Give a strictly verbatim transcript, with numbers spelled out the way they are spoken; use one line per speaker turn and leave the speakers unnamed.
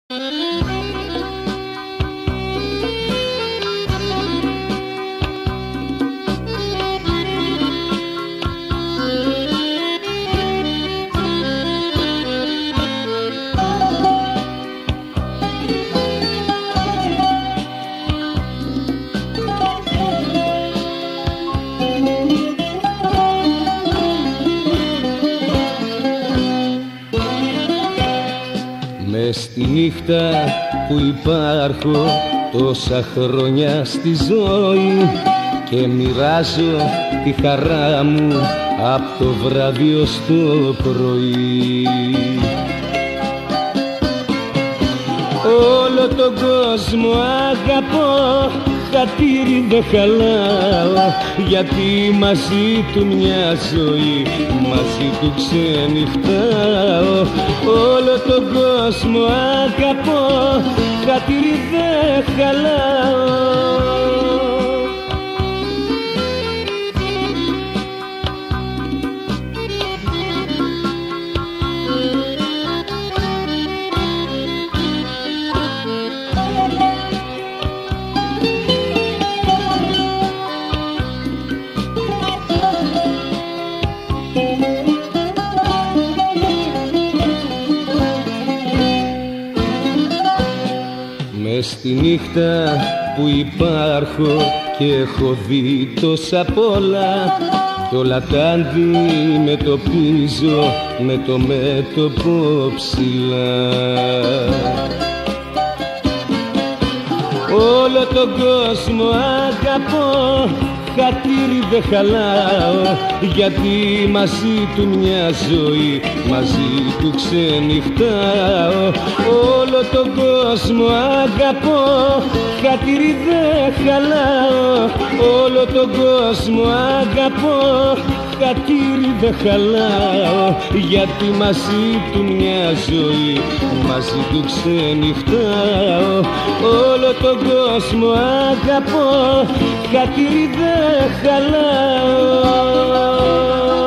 Μες στη νύχτα που υπάρχω τόσα χρόνια στη ζωή και μοιράζω τη χαρά μου απ' το βράδυ ως το πρωί. Όλο τον κόσμο αγαπώ, χατήρι δεν χαλάω, γιατί μαζί του μια ζωή, μαζί του ξενυχτάω. Όλο τον κόσμο αγαπώ, χατήρι δεν χαλάω. Μες στη νύχτα που υπάρχω και έχω δει τόσα πολλά, κι όλα τα αντιμετωπίζω με το μέτωπο ψηλά. Όλο τον κόσμο αγαπώ, χατήρι δεν χαλάω, γιατί μαζί του μια ζωή, μαζί του ξενυχτάω. Όλο τον κόσμο αγαπώ, χατήρι δεν χαλάω. Όλο τον κόσμο αγαπώ, χατήρι δεν χαλάω, γιατί μαζί του μια ζωή, μαζί του ξενυχτάω. Όλο τον κόσμο αγαπώ, χατήρι δεν χαλάω.